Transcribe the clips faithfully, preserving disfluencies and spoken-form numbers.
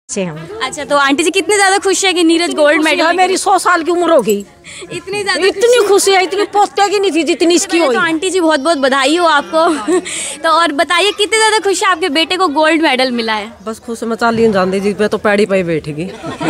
से हम। अच्छा, तो आंटी जी कितने ज्यादा खुश है कि नीरज गोल्ड मेडल? मेरी सौ साल की उम्र हो गई, इतनी ज्यादा इतनी खुशी है, इतनी पोते की नहीं थी जितनी इसकी हुई। तो आंटी जी बहुत बहुत बधाई हो आपको। तो और बताइए कितने ज्यादा खुश है आपके बेटे को गोल्ड मेडल मिला है? बस खुश में चाली जानती जी, मैं तो पैड़ी पे बैठेगी।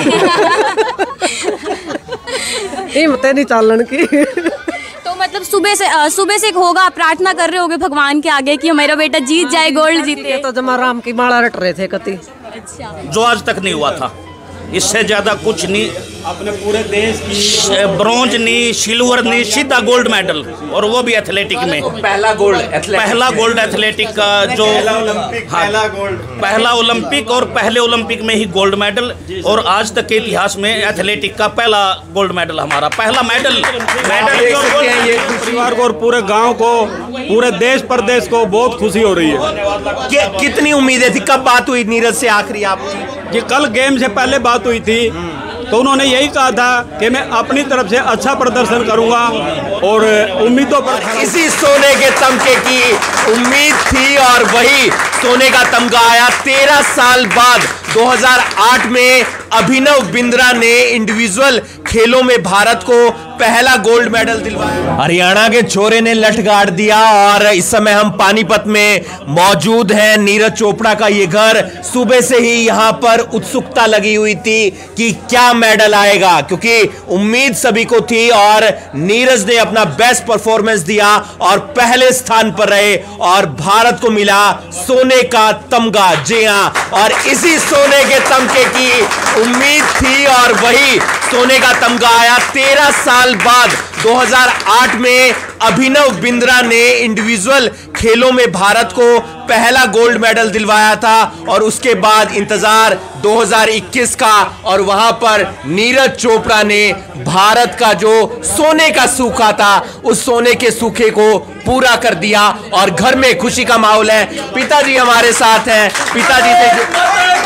हिम्मत नहीं चालन की। तो मतलब सुबह से सुबह से होगा, प्रार्थना कर रहे होगे भगवान के आगे कि हमारा बेटा जीत जाए, गोल्ड जीते। तो जमा राम की माला रट रहे थे कति। अच्छा, जो आज तक नहीं हुआ था, इससे ज्यादा कुछ नहीं। अपने पूरे देश की ब्रॉन्ज नहीं, सिल्वर नहीं, सीधा गोल्ड मेडल, और वो भी एथलेटिक में। पहला गोल्ड एथलेटिक पहला गोल्ड एथलेटिक का जो पहला ओलंपिक हाँ, पहला गोल्ड पहला ओलंपिक और पहले ओलंपिक में ही गोल्ड मेडल, और आज तक के इतिहास में एथलेटिक का पहला गोल्ड मेडल, हमारा पहला मेडल मेडल ये परिवार को और पूरे गांव को, पूरे देश प्रदेश को बहुत खुशी हो रही है। कि, कितनी उम्मीदें थी? कब बात हुई नीरज से आखिरी आपकी? ये कल गेम से पहले बात हुई थी, तो उन्होंने यही कहा था कि मैं अपनी तरफ से अच्छा प्रदर्शन करूंगा, और उम्मीदों पर इसी सोने के तमगे की उम्मीद थी और वही सोने का तमगा आया। तेरह साल बाद दो हज़ार आठ में अभिनव बिंद्रा ने इंडिविजुअल खेलों में भारत को पहला गोल्ड मेडल दिलवाया। हरियाणा के छोरे ने लठ गाड़ दिया, और इस समय हम पानीपत में मौजूद हैं। नीरज चोपड़ा का ये घर, सुबह से ही यहां पर उत्सुकता लगी हुई थी कि क्या मेडल आएगा, क्योंकि उम्मीद सभी को थी, और नीरज ने अपना बेस्ट परफॉर्मेंस दिया और पहले स्थान पर रहे, और भारत को मिला सोने का तमगा। जी हां, और इसी सोने के तमगे की उम्मीद थी और वही सोने का तमगा आया। तेरह साल बाद दो हज़ार आठ में अभिनव बिंद्रा ने इंडिविजुअल खेलों में भारत को पहला गोल्ड मेडल दिलवाया था, और उसके बाद इंतजार दो हज़ार इक्कीस का, और वहां पर नीरज चोपड़ा ने भारत का जो सोने का सूखा था, उस सोने के सूखे को पूरा कर दिया, और घर में खुशी का माहौल है। पिताजी हमारे साथ हैं, पिताजी से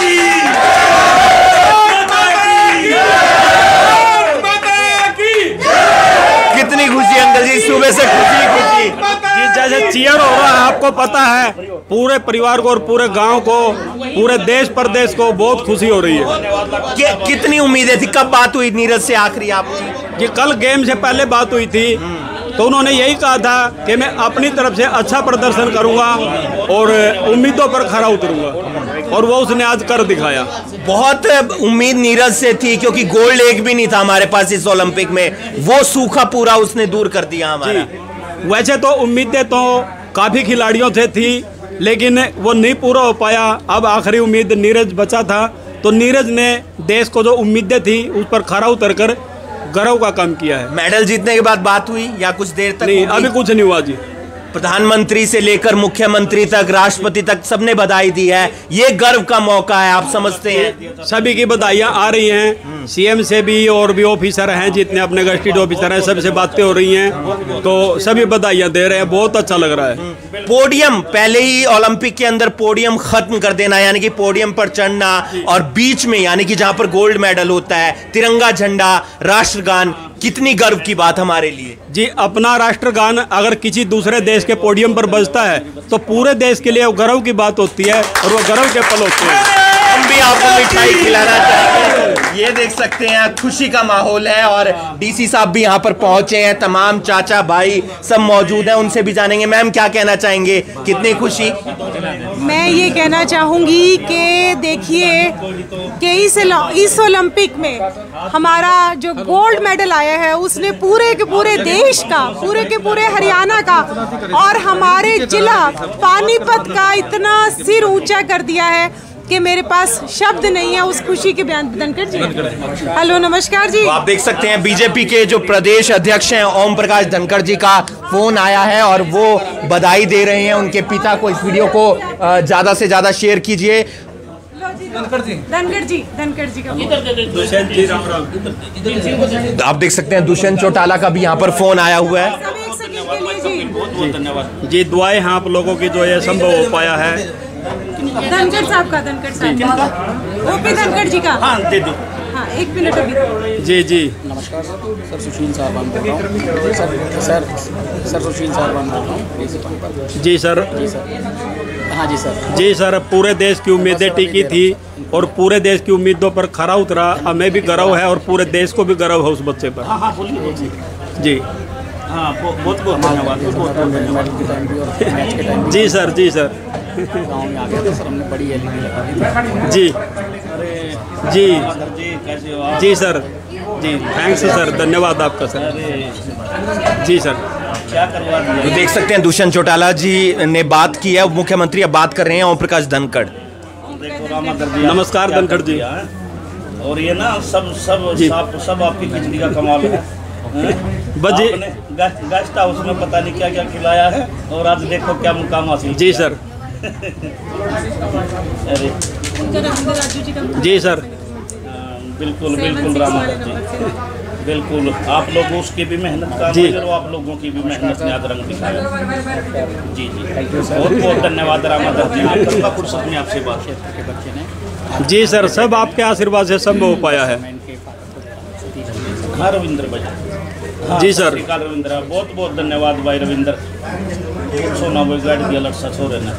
कितनी खुशी अंकल जी, सुबह से खुशी खुशी जी जैसे चीयर हो रहा है, आपको पता है पूरे परिवार को और पूरे गांव को, पूरे देश प्रदेश को बहुत खुशी हो रही है। कि, कितनी उम्मीदें थी? कब बात हुई नीरज से आखिरी आपकी? ये कल गेम से पहले बात हुई थी, तो उन्होंने यही कहा था कि मैं अपनी तरफ से अच्छा प्रदर्शन करूंगा और उम्मीदों पर खरा उतरूंगा, और वो उसने आज कर दिखाया। बहुत उम्मीद नीरज से थी, क्योंकि गोल्ड एक भी नहीं था हमारे पास इस ओलंपिक में, वो सूखा पूरा उसने दूर कर दिया हमारा। वैसे तो उम्मीदें तो काफी खिलाड़ियों से थी, लेकिन वो नहीं पूरा हो पाया। अब आखिरी उम्मीद नीरज बचा था, तो नीरज ने देश को जो उम्मीदें थी उस पर खरा उतरकर गर्व का काम किया है। मेडल जीतने के बाद बात हुई या कुछ देर तक? नहीं, अभी कुछ नहीं हुआ जी। प्रधानमंत्री से लेकर मुख्यमंत्री तक, राष्ट्रपति तक सबने बधाई दी है। ये गर्व का मौका है, आप समझते हैं? सभी की बधाइयां आ रही हैं, सीएम से भी, और भी ऑफिसर हैं जितने अपने गस्टेड ऑफिसर हैं, सबसे बातें हो रही हैं, तो सभी बधाइयां दे रहे हैं। बहुत अच्छा लग रहा है। पोडियम पहले ही ओलंपिक के अंदर पोडियम खत्म कर देना, यानी कि पोडियम पर चढ़ना, और बीच में यानी कि जहां पर गोल्ड मेडल होता है, तिरंगा झंडा, राष्ट्रगान, कितनी गर्व की बात हमारे लिए। जी, अपना राष्ट्रगान अगर किसी दूसरे देश के पोडियम पर बजता है तो पूरे देश के लिए वो गर्व की बात होती है, और वो गर्व के पल होते हैं। हम भी आपको मिठाई खिलाना चाहेंगे। ये देख सकते हैं, खुशी का माहौल है, और डीसी साहब भी यहाँ पर पहुंचे हैं, तमाम चाचा भाई सब मौजूद हैं, उनसे भी जानेंगे। मैम क्या कहना चाहेंगे, कितनी खुशी? मैं ये कहना चाहूँगी कि देखिए कि इस इस ओलंपिक में हमारा जो गोल्ड मेडल आया है, उसने पूरे के पूरे देश का, पूरे के पूरे हरियाणा का और हमारे जिला पानीपत का इतना सिर ऊंचा कर दिया है कि मेरे पास शब्द नहीं है उस खुशी के बयान। धनखड़ जी, हेलो नमस्कार जी। तो आप देख सकते हैं बीजेपी के जो प्रदेश अध्यक्ष हैं ओम प्रकाश धनखड़ जी का फोन आया है, और वो बधाई दे रहे हैं उनके पिता को। इस वीडियो को ज्यादा से ज्यादा शेयर कीजिए। धनखड़ जी धनखड़ जी धनखड़ जी का आप देख सकते हैं दुष्यंत चौटाला का भी यहाँ पर फोन आया हुआ है। धन्यवाद जी, दुआएं हैं आप लोगों की, जो ये संभव हो पाया है। धनखड़ साहब का, धनखड़ साहब, ओपी धनखड़ जी का। हाँ दे दो। हाँ, एक मिनट अभी। जी जी नमस्कार सर, सुशील साहबान बोल रहा हूँ सर। सर सर सुशील साहबान बोल रहा हूँ। जी सर। जी सर। हाँ जी सर। जी सर, पूरे देश की उम्मीदें टिकी थी, और पूरे देश की उम्मीदों पर खरा उतरा। हमें भी गर्व है और पूरे देश को भी गर्व है उस बच्चे पर। हाँ हाँ बोलिए बोलिए। जी हाँ बहुत बहुत धन्यवाद बहुत बहुत धन्यवाद। के टाइम भी और मैच के टाइम भी जी सर जी सर गाँव में आ गया था सर, हमने बड़ी एलईडी लगा दी थी। जी जी जी कैसे हो आप? जी सर जी थैंक्स सर, धन्यवाद आपका सर। जी सर क्या करवा दिया? तो देख सकते हैं दुष्यंत चौटाला जी ने बात की है। मुख्यमंत्री अब बात कर रहे हैं ओम प्रकाश धनखड़। देखो रामा कर दिया। नमस्कार क्या धनखड़ कर जी। दिया है? और ये ना सब सब जी। सब सब आपकी खिचड़ी का कमाल है। हैं? बजी- आपने गेस्ट गेस्ट हाउस में पता नहीं क्या क्या खिलाया है और आज देखो क्या मुकाम हासिल जी किया। सर अरे जी सर हाँ, बिल्कुल बिल्कुल रामा जी बिल्कुल। आप लोग उसकी भी मेहनत का जी। और आप लोगों की भी मेहनत ने आज रंग दिखाया। जी जी बहुत बहुत धन्यवाद रामा जी। आप सबका फुर्सत में आपसे बात के बच्चे ने जी सर, सब आपके आशीर्वाद से संभव हो पाया है। हाँ रविंद्र भाई। हाँ, जी सर। सत श्री अकाल रविंद्र, बहुत बहुत धन्यवाद भाई रविंद्र। सोना वो गाड़ी दिया लड़सा छोरे ने।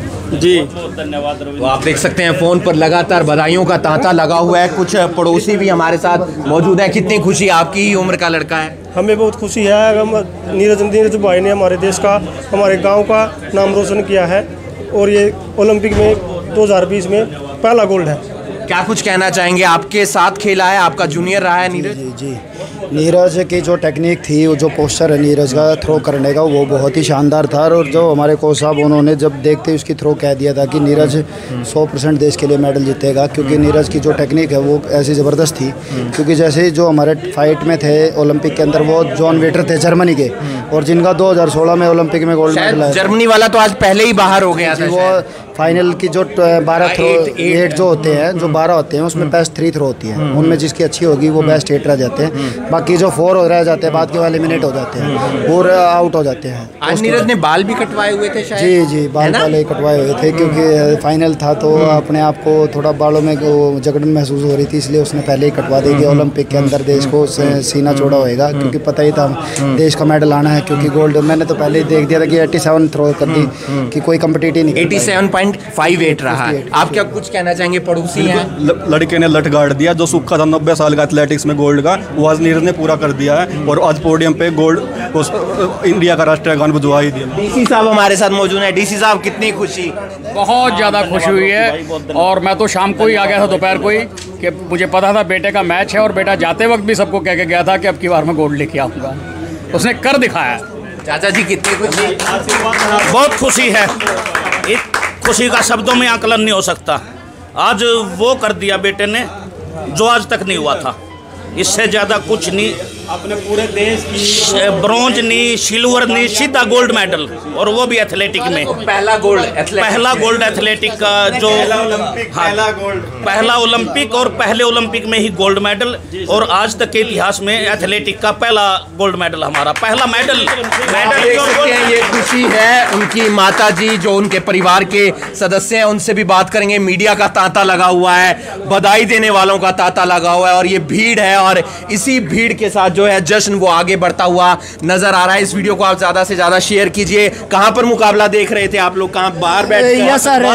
जी बहुत बहुत धन्यवाद तो रविंद्र। आप देख सकते हैं फोन पर लगातार बधाइयों का तांता लगा हुआ है। कुछ पड़ोसी भी हमारे साथ मौजूद हैं। कितनी खुशी, आपकी ही उम्र का लड़का है। हमें बहुत खुशी है। हम नीरज नीरज भाई ने हमारे देश का, हमारे गांव का नाम रोशन किया है और ये ओलंपिक में दो हज़ार बीस में पहला गोल्ड है। क्या कुछ कहना चाहेंगे? आपके साथ खेला है, आपका जूनियर रहा है नीरज। जी जी नीरज की जो टेक्निक थी, वो जो पोस्चर है नीरज का थ्रो करने का, वो बहुत ही शानदार था। और जो हमारे कोच साहब उन्होंने जब देखते ही उसकी थ्रो कह दिया था कि नीरज सौ परसेंट देश के लिए मेडल जीतेगा, क्योंकि नीरज की जो टेक्निक है वो ऐसी ज़बरदस्त थी। क्योंकि जैसे जो हमारे फाइट में थे ओलंपिक के अंदर, वो जॉन वेटर थे जर्मनी के, और जिनका दो हज़ार सोलह में ओलंपिक में गोल्ड मेडल आया। जर्मनी वाला तो आज पहले ही बाहर हो गया था। वो फाइनल की जो बारह थ्रो एट जो होते हैं, जो बारह होते हैं उसमें बेस्ट थ्री थ्रो होती है, उनमें जिसकी अच्छी होगी वो बेस्ट एट रह जाते हैं। बाकी जो फोर रह जाते हैं बाद के वाले मिनट हो जाते हैं और आउट हो जाते हैं। आज नीरज ने बाल भी कटवाए हुए थे शायद। जी जी बाल वाले कटवाए हुए थे, क्योंकि फाइनल था तो अपने आप को थोड़ा बालों में जकड़न महसूस हो रही थी, इसलिए उसने पहले ही कटवा दी कि ओलंपिक के अंदर देश को सीना चौड़ा होएगा, क्योंकि पता ही था देश का मेडल आना है। क्योंकि गोल्ड मैंने तो पहले ही देख दिया था कि सत्तासी थ्रो कर दी कि कोई कंपटीटिव नहीं। सत्तासी पॉइंट फाइव एट रहा है। आप क्या कुछ कहना चाहेंगे? पड़ोसी हैं। लड़के ने लठ गाड़ दिया, जो सूखा था नब्बे साल का एथलेटिक्स में गोल्ड का, वो आज नीरज ने पूरा कर दिया है और आज पोडियम पे गोल्ड इंडिया का राष्ट्रीय गान बजवा ही दिया। डीसी साहब हमारे साथ मौजूद हैं। डीसी साहब कितनी खुशी? बहुत ज़्यादा खुशी हुई है। और मैं तो शाम को ही आ गया था, दोपहर को ही, कि मुझे पता था बेटे का मैच है, और बेटा जाते वक्त भी सबको कह के गया था कि अब की बार मैं गोल्ड लेके आऊँगा। उसने कर दिखाया। चाचा जी कितनी खुशी? बहुत खुशी है। एक खुशी का शब्दों में आकलन नहीं हो सकता। आज वो कर दिया बेटे ने जो आज तक नहीं हुआ था। इससे ज़्यादा कुछ नहीं। अपने पूरे देश की ब्रॉन्ज नहीं, सिल्वर नहीं, सीधा गोल्ड मेडल, और वो भी एथलेटिक में। पहला गोल्ड एथलेटिक पहला गोल्ड एथलेटिक का जो हाँ, पहला गोल्ड पहला ओलंपिक और पहले ओलंपिक में ही गोल्ड मेडल, और आज तक के इतिहास में एथलेटिक का पहला गोल्ड मेडल हमारा पहला मेडल मेडल देख सकते हैं ये खुशी है। उनकी माता जी जो उनके परिवार के सदस्य हैं उनसे भी बात करेंगे। मीडिया का तांता लगा हुआ है, बधाई देने वालों का तांता लगा हुआ है, और ये भीड़ है, और इसी भीड़ के साथ जो है जश्न वो आगे बढ़ता हुआ नजर आ रहा है। इस वीडियो को आप ज्यादा से ज्यादा शेयर कीजिए। कहां पर मुकाबला देख रहे थे आप लोग? कहां? बाहर बैठ कर? यस सर,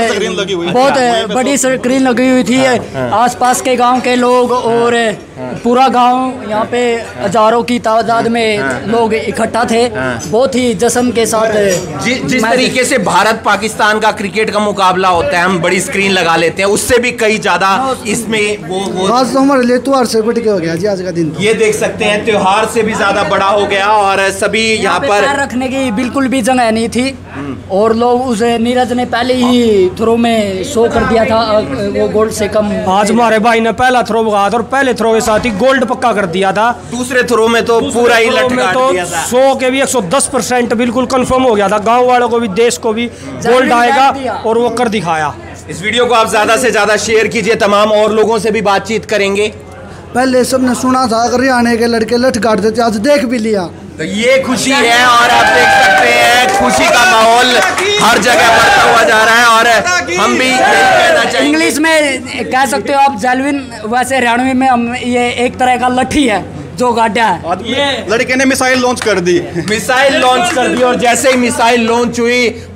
बहुत बड़ी स्क्रीन लगी हुई थी। आसपास के गांव के लोग और पूरा गांव, यहाँ पे हजारों की तादाद में लोग इकट्ठा थे। बहुत ही जश्न के साथ जि, जिस तरीके से भारत पाकिस्तान का क्रिकेट का मुकाबला होता है, हम बड़ी स्क्रीन लगा लेते हैं, उससे भी कई ज्यादा इसमें वो, वो आज तो हमारे लिए त्योहार से बढ़ के हो गया जी आज का दिन। ये देख सकते हैं त्योहार से भी ज्यादा बड़ा हो गया, और सभी यहाँ पर पैर रखने की बिल्कुल भी जगह नहीं थी, और लोग उसे नीरज ने पहले ही थ्रो में शो कर दिया था वो गोल्ड से कम। आज हमारे भाई ने पहला थ्रो लगाया था और पहले थ्रो के साथ ही गोल्ड पक्का कर दिया था। दूसरे थ्रो में तो पूरा ही लट काट तो दिया था। सौ के भी एक सौ दस परसेंट बिल्कुल कंफर्म हो गया था। गांव वालों को भी, देश को भी गोल्ड आएगा, और वो कर दिखाया। इस वीडियो को आप ज्यादा से ज्यादा शेयर कीजिए। तमाम और लोगों से भी बातचीत करेंगे। पहले सबने सुना था अगर हरियाणा के लड़के लठ काट देते, आज देख भी लिया। तो ये खुशी है, और आप देख सकते हैं खुशी का माहौल हर जगह बढ़ता हुआ जा रहा है, और हम भी यही कहना चाहेंगे। इंग्लिश में कह सकते हो आप जैलविन, वैसे हरियाणवी में हम ये एक तरह का लठी है जो गाड़ा है। ये लड़के ने मिसाइल लॉन्च कर दी मिसाइल लॉन्च कर दी, और जैसे ही मिसाइल लॉन्च हुई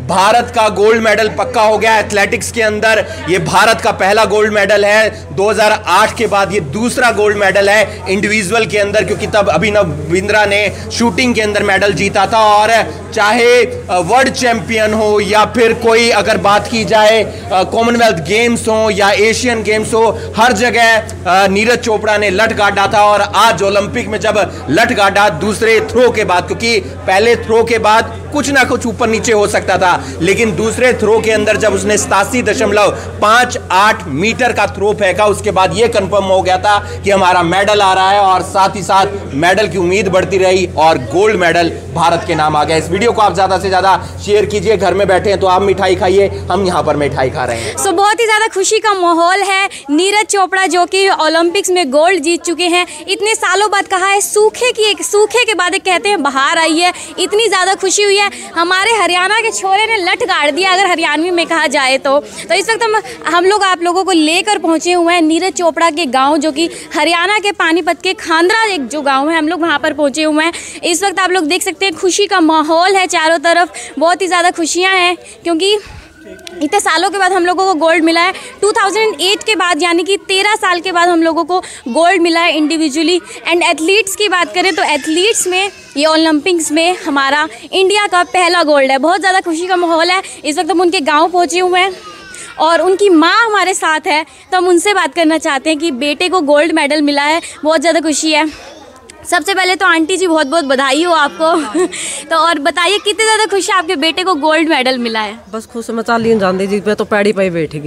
भारत का गोल्ड मेडल पक्का हो गया एथलेटिक्स के अंदर। ये भारत का पहला गोल्ड मेडल है, दो हज़ार आठ के बाद ये दूसरा गोल्ड मेडल है इंडिविजुअल के अंदर, क्योंकि तब अभिनव बिंद्रा ने शूटिंग के अंदर मेडल जीता था। और चाहे वर्ल्ड चैंपियन हो या फिर कोई अगर बात की जाए कॉमनवेल्थ गेम्स हो या एशियन गेम्स हो, हर जगह नीरज चोपड़ा ने लठ गाड़ा था। और आज ओलंपिक में जब लठ गाड़ा दूसरे थ्रो के बाद, क्योंकि पहले थ्रो के बाद कुछ ना कुछ ऊपर नीचे हो सकता था, लेकिन दूसरे थ्रो के अंदर जब उसने सतासी दशमलव पांच आठ मीटर का थ्रो फेंका, उसके बाद यह कंफर्म हो गया था कि हमारा मेडल आ रहा है। और साथ ही साथ मेडल की उम्मीद बढ़ती रही और गोल्ड मेडल भारत के नाम आ गया। इस वीडियो को आप ज्यादा से ज्यादा शेयर कीजिए। घर में बैठे हैं तो आप मिठाई खाइए, हम यहाँ पर मिठाई खा रहे हैं। सो so, बहुत ही ज्यादा खुशी का माहौल है। नीरज चोपड़ा जो कि ओलंपिक्स में गोल्ड जीत चुके हैं, इतने सालों बाद कहा है सूखे की एक सूखे के बाद एक कहते हैं बहार आई है, इतनी ज्यादा खुशी हुई है। हमारे हरियाणा के छोरे ने लठ गाड़ दिया अगर हरियाणवी में कहा जाए तो। तो इस वक्त हम हम लोग आप लोगों को लेकर पहुंचे हुए हैं नीरज चोपड़ा के गांव, जो कि हरियाणा के पानीपत के खांदरा एक जो गांव है, हम लोग वहां पर पहुंचे हुए हैं। इस वक्त आप लोग देख सकते हैं खुशी का माहौल है चारों तरफ, बहुत ही ज़्यादा खुशियाँ हैं, क्योंकि इतने सालों के बाद हम लोगों को गोल्ड मिला है। दो हज़ार आठ के बाद यानी कि तेरह साल के बाद हम लोगों को गोल्ड मिला है इंडिविजुअली। एंड एथलीट्स की बात करें तो एथलीट्स में ये ओलंपिक्स में हमारा इंडिया का पहला गोल्ड है। बहुत ज़्यादा खुशी का माहौल है। इस वक्त हम उनके गांव पहुंचे हुए हैं और उनकी माँ हमारे साथ है, तो हम उनसे बात करना चाहते हैं कि बेटे को गोल्ड मेडल मिला है, बहुत ज़्यादा खुशी है। सबसे पहले तो आंटी जी बहुत बहुत बधाई हो आपको। तो और बताइए कितनी ज़्यादा खुशी है आपके बेटे को गोल्ड मेडल मिला है? बस खुश मचा ली जानती जी, मैं तो पैड़ी पे बैठेगी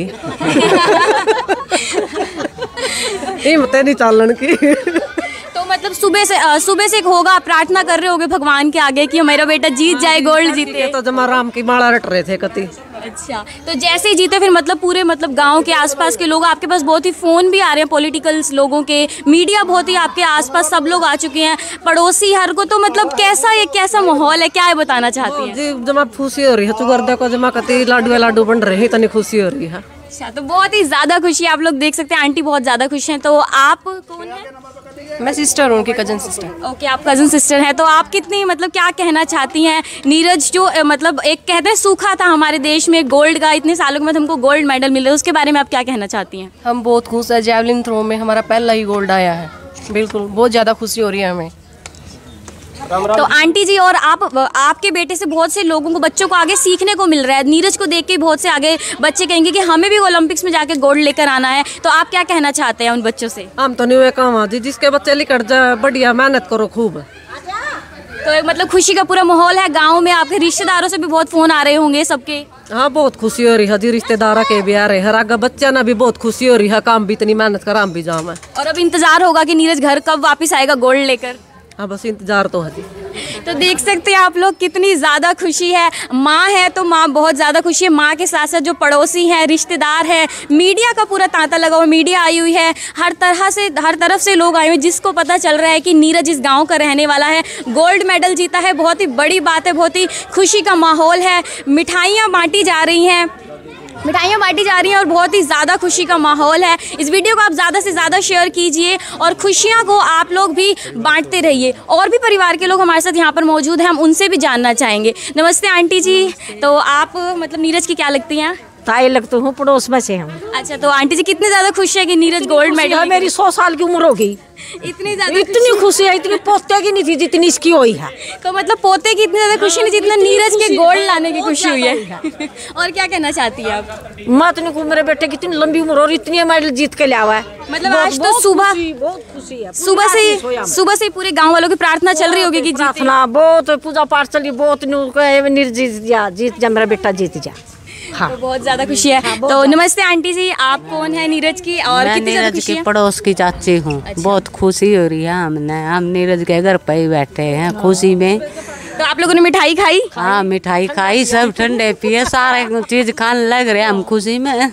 हिम्मत नहीं चालन की। तो मतलब सुबह से आ, सुबह से होगा प्रार्थना कर रहे होगे भगवान के आगे कि मेरा बेटा जीत जाए, गोल्ड जीते। तो जमा राम की माला रट रहे थे कति। अच्छा, तो जैसे ही जीते फिर मतलब पूरे मतलब गांव के आसपास के लोग, आपके पास बहुत ही फ़ोन भी आ रहे हैं पॉलिटिकल्स लोगों के, मीडिया बहुत ही आपके आसपास सब लोग आ चुके हैं, पड़ोसी हर को। तो मतलब कैसा ये कैसा माहौल है, क्या है बताना चाहती हैं? जी जमा खुशी हो रही है, चुगरदा को जमा कति लाडू लाडू बन रहे हैं, इतनी खुशी हो रही है। अच्छा, तो बहुत ही ज़्यादा खुशी है, आप लोग देख सकते हैं आंटी बहुत ज़्यादा खुश हैं। तो आप कौन है? मैं सिस्टर हूँ, उनकी कजन सिस्टर। ओके, आप कजन सिस्टर हैं। तो आप कितनी मतलब क्या कहना चाहती हैं? नीरज जो मतलब एक कहते हैं सूखा था हमारे देश में गोल्ड का, इतने सालों के बाद हमको गोल्ड मेडल मिला, उसके बारे में आप क्या कहना चाहती हैं? हम बहुत खुश हैं, जैवलिन थ्रो में हमारा पहला ही गोल्ड आया है। बिल्कुल, बहुत ज़्यादा खुशी हो रही है हमें। तो आंटी जी, और आप आपके बेटे से बहुत से लोगों को, बच्चों को आगे सीखने को मिल रहा है। नीरज को देख के बहुत से आगे बच्चे कहेंगे कि हमें भी ओलंपिक्स में जाके गोल्ड लेकर आना है। तो आप क्या कहना चाहते हैं उन बच्चों से? हम तो नहीं हुए काम जी, जिसके बच्चे लिखट जाए बढ़िया मेहनत करो खूब। तो एक मतलब खुशी का पूरा माहौल है गाँव में। आपके रिश्तेदारों से भी बहुत फ़ोन आ रहे होंगे सबके? हाँ, बहुत खुशी हो रही है जी, रिश्तेदार के भी आ रहे हैं, आगे बच्चा ना भी बहुत खुशी हो रही है, काम भी इतनी मेहनत कर हम भी जाम है। और अब इंतजार होगा कि नीरज घर कब वापस आएगा गोल्ड लेकर? हाँ, बस इंतजार तो है जी। तो देख सकते हैं आप लोग कितनी ज़्यादा खुशी है। माँ है तो माँ बहुत ज़्यादा खुशी है, माँ के साथ साथ जो पड़ोसी हैं, रिश्तेदार हैं, मीडिया का पूरा तांता लगा हुआ, मीडिया आई हुई है, हर तरह से हर तरफ से लोग आए हुए, जिसको पता चल रहा है कि नीरज इस गांव का रहने वाला है, गोल्ड मेडल जीता है। बहुत ही बड़ी बात है, बहुत ही खुशी का माहौल है। मिठाइयाँ बांटी जा रही हैं मिठाइयाँ बांटी जा रही हैं और बहुत ही ज़्यादा खुशी का माहौल है। इस वीडियो को आप ज़्यादा से ज़्यादा शेयर कीजिए और खुशियाँ को आप लोग भी बांटते रहिए। और भी परिवार के लोग हमारे साथ यहाँ पर मौजूद हैं, हम उनसे भी जानना चाहेंगे। नमस्ते आंटी जी, तो आप मतलब नीरज की क्या लगती हैं? ताई लगती हूँ, पड़ोस में से हम। अच्छा, तो आंटी जी कितने ज़्यादा खुश है कि नीरज गोल्ड मेडल? मेरी सौ साल की उम्र होगी, इतनी ज़्यादा इतनी खुशी है, इतनी पोते की नहीं थी जितनी इसकी हुई है। तो मतलब पोते की इतनी ज़्यादा खुशी नहीं जितना नीरज के गोल्ड लाने की खुशी हुई है। और क्या कहना चाहती है आप? मैं तो मेरे बेटे की इतनी लंबी उम्र और इतनी मेडल जीत के लिया हुआ है। मतलब आज तो सुबह बहुत खुशी है, सुबह से सुबह से पूरे गांव वालों की प्रार्थना चल रही होगी कि प्रार्थना बहुत, पूजा पाठ चल रही बहुत, नीरज जीत जा, जीत जा मेरा बेटा, जीत जा। हाँ, तो बहुत ज़्यादा खुशी है। हाँ, तो नमस्ते आंटी जी, आप कौन है नीरज की और कितनी ज़्यादा खुशी है? पड़ोस की चाची हूँ। अच्छा। बहुत खुशी हो रही है हमने, हम नीरज के घर पे ही बैठे हैं खुशी में। तो आप लोगों ने मिठाई खाई? हाँ, मिठाई खाई, सब ठंडे पिए, सारे चीज खाने लग रहे हैं हम खुशी में।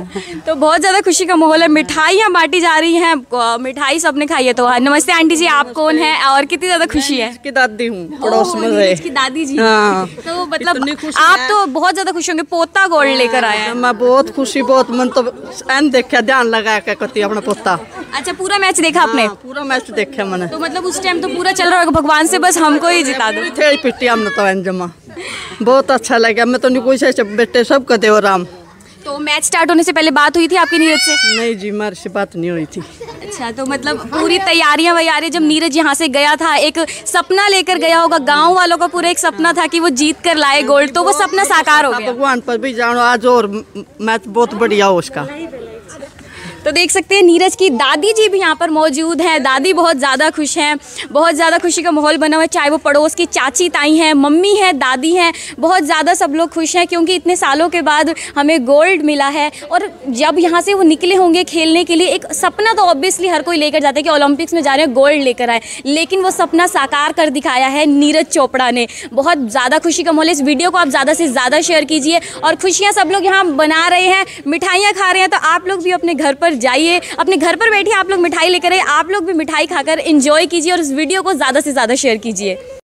तो बहुत ज़्यादा खुशी का माहौल है, मिठाइयाँ बांटी जा रही हैं, मिठाई सबने खाई है। तो नमस्ते आंटी जी, आप कौन है और कितनी ज़्यादा खुशी है? की दादी हूँ, पड़ोस में रहे। की दादी जी। हाँ। तो मतलब आप तो बहुत ज़्यादा खुश होंगे, पोता गोल्ड लेकर आया है। मैं बहुत खुशी, बहुत मन तो एन देखा, ध्यान लगा के कती अपना पोता। अच्छा, पूरा मैच देखा आपने? हाँ, पूरा मैच देखा मैंने। तो मतलब उस टाइम तो पूरा चल रहा होगा, भगवान से बस हमको ही जिता दो। थे पिट्टी हमने तो एन जमा। बहुत अच्छा लगा। मैं तो नहीं पूछा बेटे सब कहते हो राम। तो मैच स्टार्ट होने से पहले बात हुई थी आपकी नीरज से? नहीं जी, हमारे से बात नहीं हुई थी। अच्छा, तो मतलब पूरी तैयारियां वैयारियां जब नीरज यहाँ से गया था, एक सपना लेकर गया होगा, गांव वालों का पूरा एक सपना था कि वो जीत कर लाए गोल्ड, तो वो सपना साकार हो गया। भगवान पर भी जानो आज और मैच बहुत बढ़िया हो उसका। तो देख सकते हैं नीरज की दादी जी भी यहाँ पर मौजूद हैं। दादी बहुत ज़्यादा खुश हैं, बहुत ज़्यादा खुशी का माहौल बना हुआ है, चाहे वो पड़ोस की चाची ताई हैं, मम्मी हैं, दादी हैं, बहुत ज़्यादा सब लोग खुश हैं क्योंकि इतने सालों के बाद हमें गोल्ड मिला है। और जब यहाँ से वो निकले होंगे खेलने के लिए, एक सपना तो ऑब्वियसली हर कोई लेकर जाता है कि ओलंपिक्स में जा रहे हैं, गोल्ड लेकर आए, लेकिन वो सपना साकार कर दिखाया है नीरज चोपड़ा ने। बहुत ज़्यादा खुशी का माहौल है। इस वीडियो को आप ज़्यादा से ज़्यादा शेयर कीजिए और खुशियाँ सब लोग यहाँ मना रहे हैं, मिठाइयाँ खा रहे हैं, तो आप लोग भी अपने घर पर जाइए, अपने घर पर बैठिए, आप लोग मिठाई लेकर आइए, आप लोग भी मिठाई खाकर एंजॉय कीजिए और इस वीडियो को ज़्यादा से ज़्यादा शेयर कीजिए।